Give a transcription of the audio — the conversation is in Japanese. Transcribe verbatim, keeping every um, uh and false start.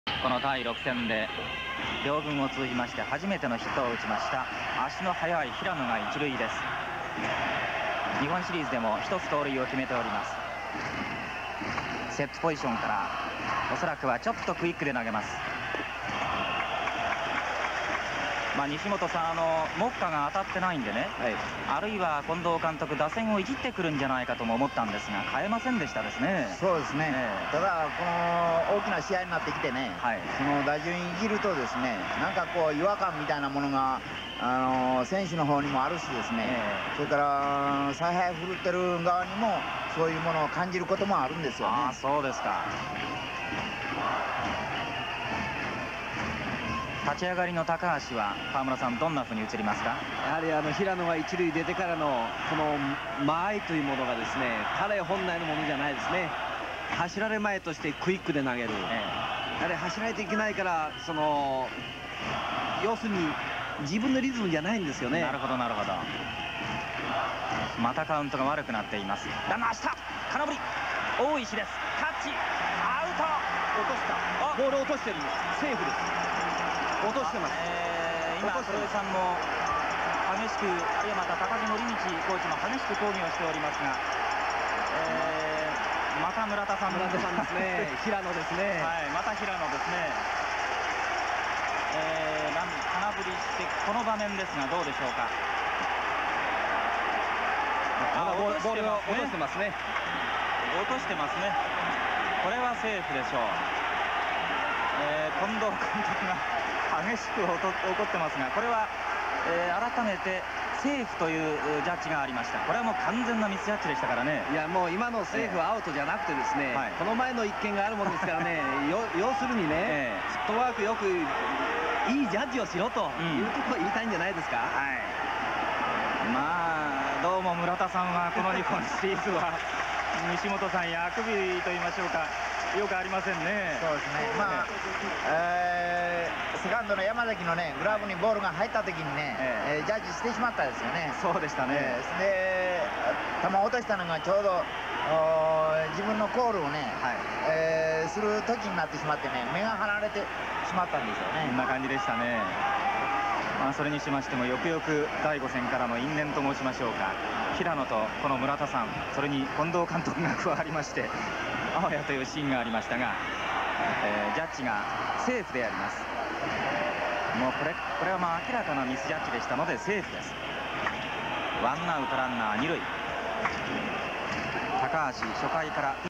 このだいろく戦で両軍を通じまして初めてのヒットを打ちました足の速い平野が一塁です。日本シリーズでも一つ盗塁を決めております。セットポジションからおそらくはちょっとクイックで投げます。まあ、西本さん、あの目下が当たってないんでね、はい、あるいは近藤監督打線をいじってくるんじゃないかとも思ったんですが変えませんでしたですね。 そうですね、えー、ただこの大きな試合になってきてね、はい、その打順いじるとですね、なんかこう違和感みたいなものがあのー、選手の方にもあるしですね、えー、それから采配振るってる側にもそういうものを感じることもあるんですよね。 あ、そうですか。立ち上がりの高橋は川村さん、どんなふうに映りますか？ やはりあの平野が一塁出てからのこの間合いというものがですね、彼本来のものじゃないですね。走られ前としてクイックで投げる、ええ、やはり走らないといけないから、その要するに自分のリズムじゃないんですよね。 なるほどなるほど。またカウントが悪くなっています。ランナー下、空振り、大石です。タッチアウト。 落とした、ボールを落としてるんです。セーフです。落としてます。 えー、今黒井さんも激しく、あるいはまた高木則道コーチも激しく抗議をしておりますが、えー、また村田さん村田さんですね平野ですね。 はい、また平野ですね。えー、なん空振りしてこの場面ですがどうでしょうか。 あのボールを落としてますね。 落としてますね。これはセーフでしょう。えー、近藤監督が激しく怒ってますが、これは、えー、改めてセーフというジャッジがありました。これはもう完全なミスジャッジでしたからね。 いや、もう今のセーフはアウトじゃなくてですね、えーはい、この前の一件があるものですからね要するにね、えー、フットワークよくいいジャッジをしろということを言いたいんじゃないですか。うん、はい、 まあどうも村田さんはこの日本シリーズは西本さんやあくびと言いましょうか、よくありませんね。 そうですね。まあ、えー、セカンドの山崎のねグラブにボールが入った時にね、えー、ジャッジしてしまったですよね。 そうでしたね。 えー、で球を落としたのがちょうど自分のコールをね、はい、えー、する時になってしまってね、目が離れてしまったんですよね。 こんな感じでしたね。まあ、それにしましてもよくよくだいご戦からの因縁と申しましょうか、平野とこの村田さん、それに近藤監督が加わりましてあわやというシーンがありましたが、えー、ジャッジがセーフであります。もうこれこれはまあ明らかなミスジャッジでしたのでセーフです。ワンアウトランナー二塁。高橋初回から